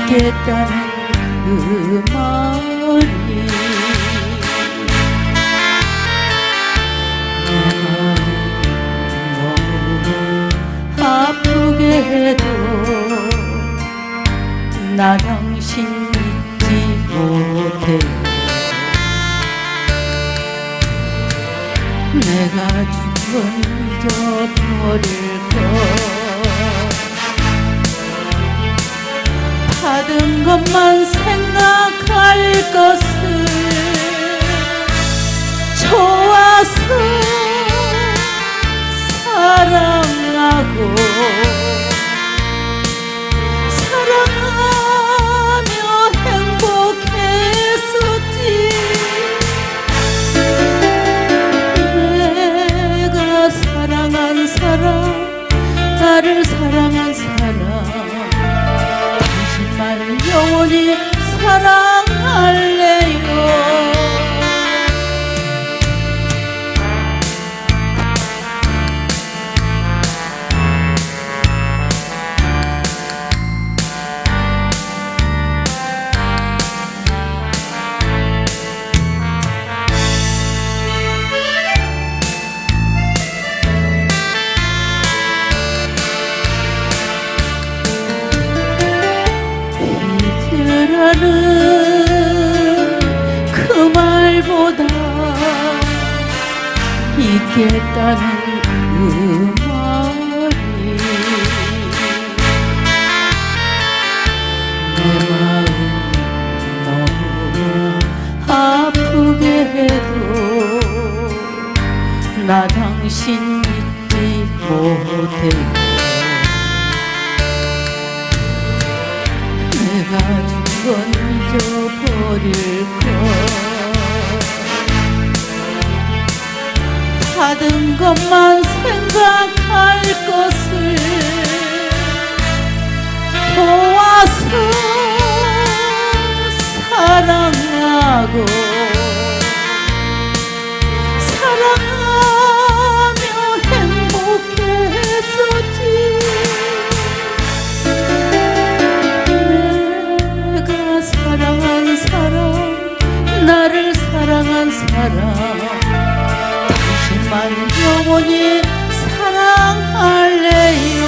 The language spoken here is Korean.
있겠다는 그 말이 내 마음 너무 아프게 해도 나 당신 잊지 못해. 내가 죽은 잊어버릴까. 받은 것만 생각할 것을 좋아서 사랑하고 사랑하며 행복했었지. 내가 사랑한 사람, 나를 사랑한 사람, 당신만 영원히 사랑할래요. 그 말보다 있겠다는 그 말이 내 마음 너무 아프게 해도 나 당신 잊지 못해. 내가 죽은 잊어버릴까. 받은 것만 생각할 것을 좋아서 사랑하고 사랑하며 행복했었지. 사랑한 사람, 나를 사랑한 사람, 당신만 영원히 사랑할래요.